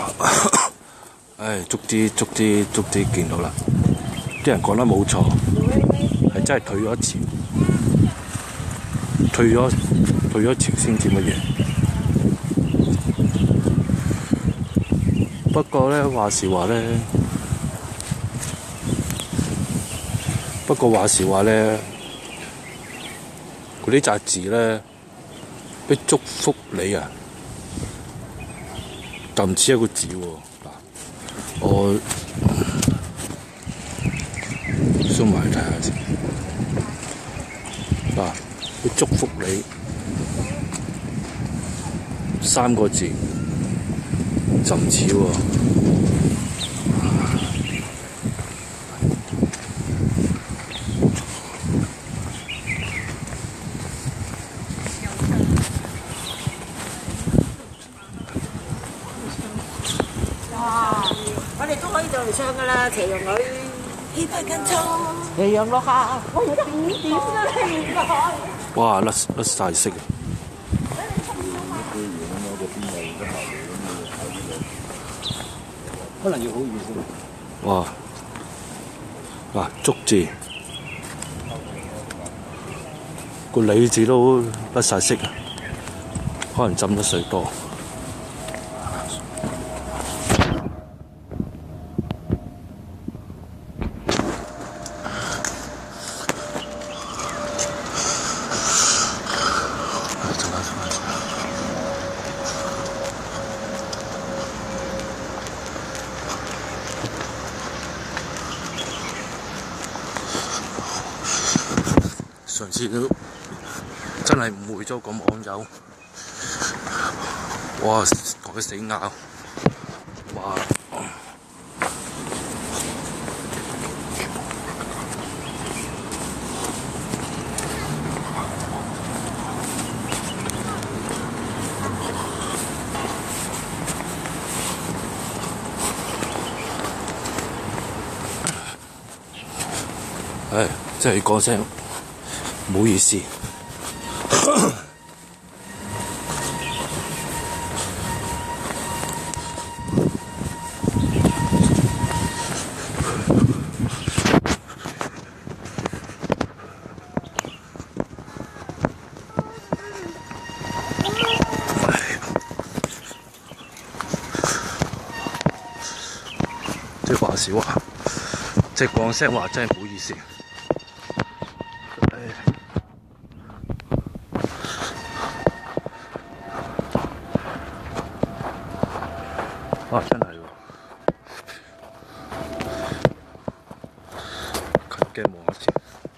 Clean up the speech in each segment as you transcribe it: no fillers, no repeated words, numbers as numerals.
唉，足啲見到啦！啲人講得冇錯，係真係退咗潮，退咗潮先至乜嘢。不過咧話時話咧，嗰啲雜誌咧，俾祝福你啊，就唔似一個字喎。我收埋睇下先。嗱，俾祝福你3個字，就唔似喎。 我哋都可以就嚟唱噶啦，斜陽女，氣魄更壯，斜陽落下，我而家5點啦，氣魄。 哇！甩晒色啊！ 可能要好遠先。 哇！嗱，竹字個李字都甩晒色啊，可能浸得水多。上次都真係誤會咗個網友，哇！同佢死拗，哇！唉，真係講聲唔好意思。即係話時話，即係講聲話，真係唔好意思。哇！真係喎，近鏡望一次。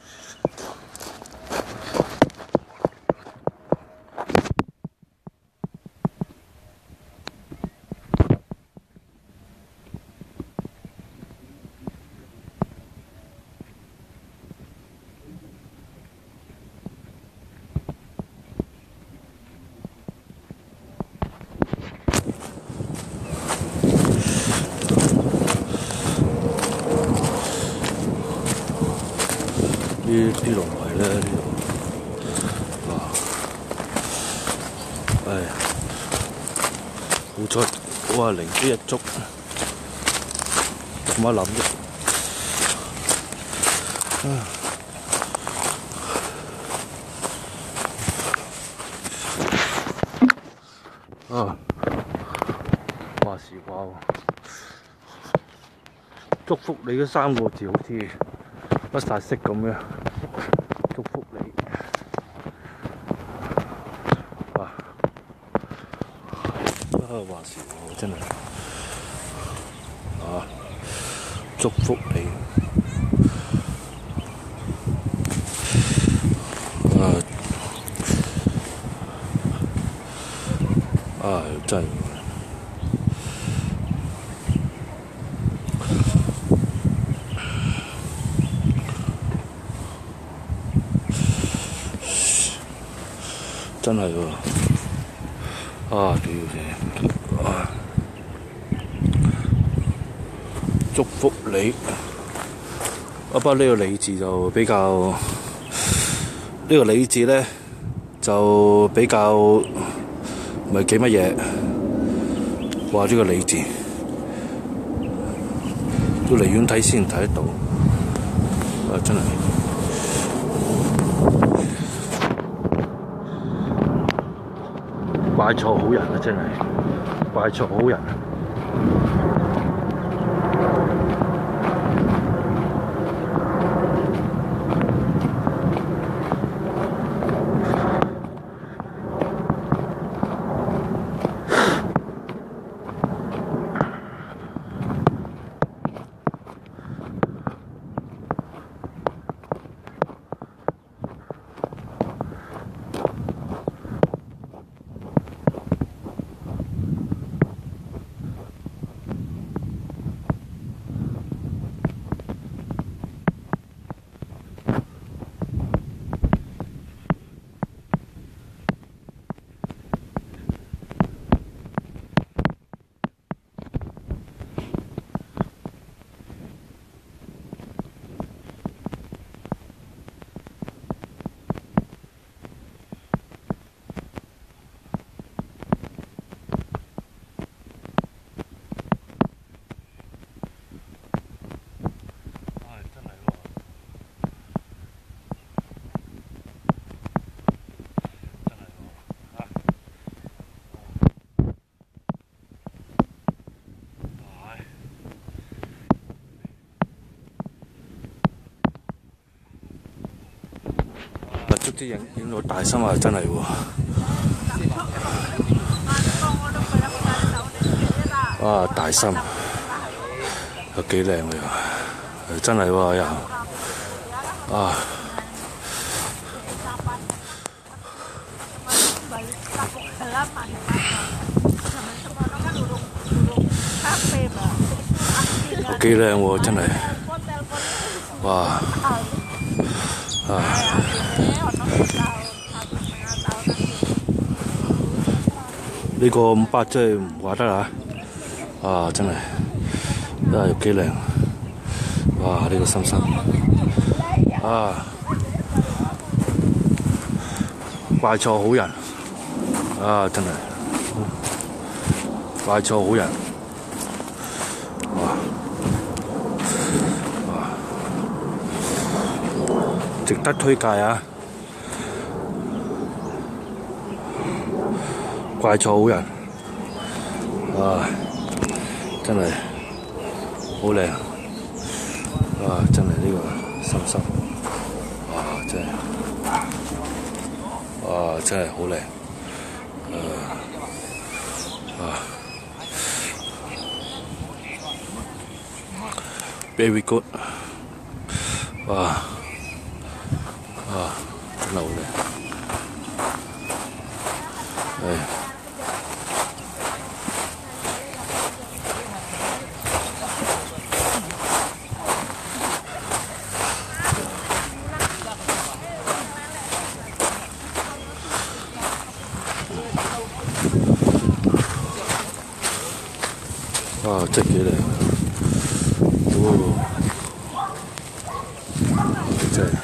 啲龍圍咧，呢度，哇！唉，好彩我話靈機一觸，咁一諗啫。話時話喎，祝福你嗰3個字好似甩晒色咁樣，祝福你。話時話真係祝福你。真係。真係喎，祝福你。不過呢個李字就比較，呢個李字咧就比較唔係幾乜嘢。 哇！呢個李字要離遠睇先睇得到，啊真係怪錯好人啊！真係怪錯好人。足啲影到大心啊！真係喎，哇！大心又幾靚喎又，真係喎又啊！幾靚喎真係，哇！啊！呢個500真係唔話得啦，啊真係，啊又幾靚，哇呢個深深，啊怪錯好人，啊真係，怪錯好人，哇哇，值得推介啊！怪錯好人，啊！真係好靚，啊！真係呢個深深，哇！真係，哇！真係好靚，very good， 哇！真係好靚，哇！真係幾靚，哦，真係，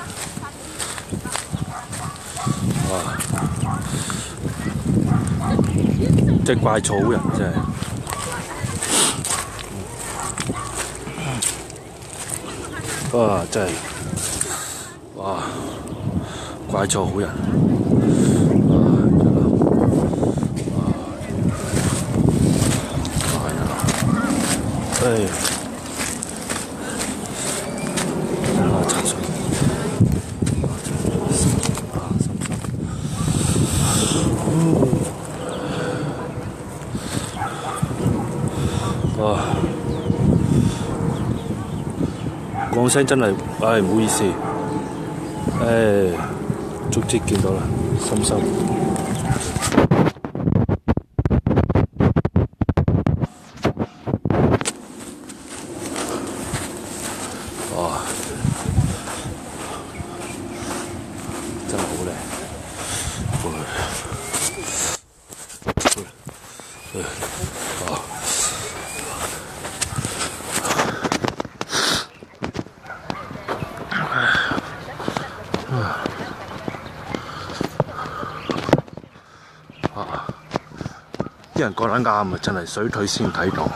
哇！即係怪錯好人真係，哇！真係，哇！怪錯好人，哎，茶水，哇！講聲真係，唉唔好意思，足跡見到啦，深深。哇！真係好靚， 啲人講得啱啊！真係水退先睇到。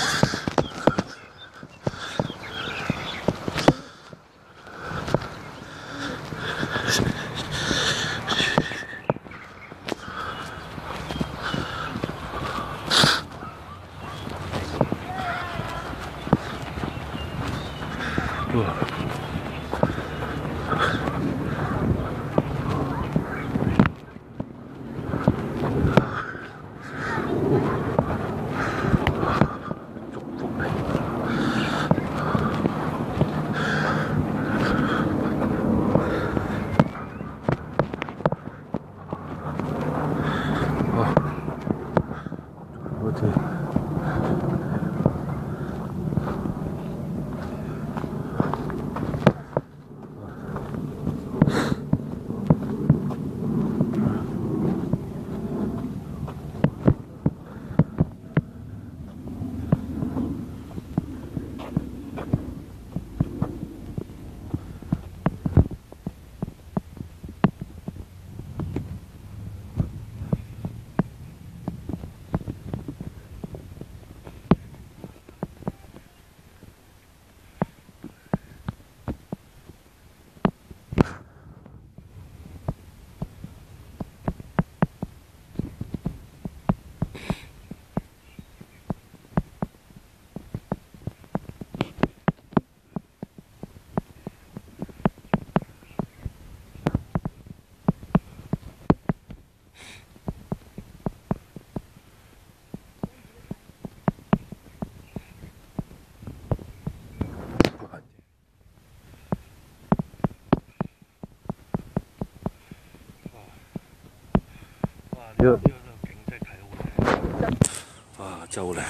呢個景真係睇好靚，啊，真係好靚。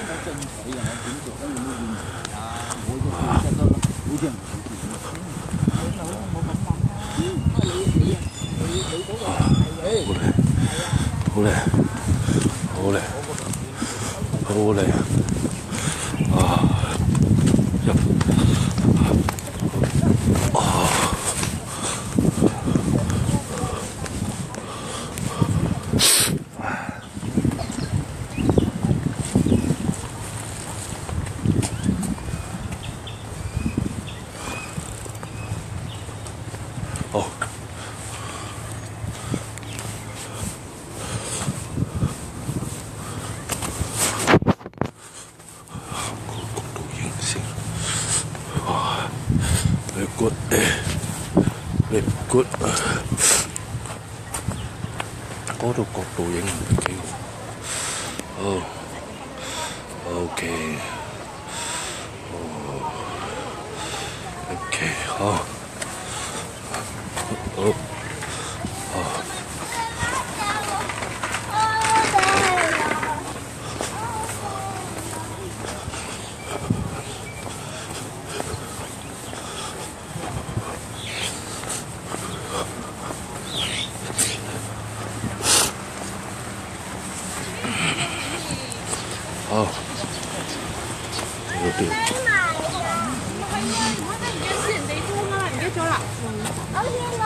好靚，好靚，好靚，啊！好。Very good， 嗰度角度影唔係幾好。哦 ，OK， 哦 ，OK， 好，好，好。好，嗰啲。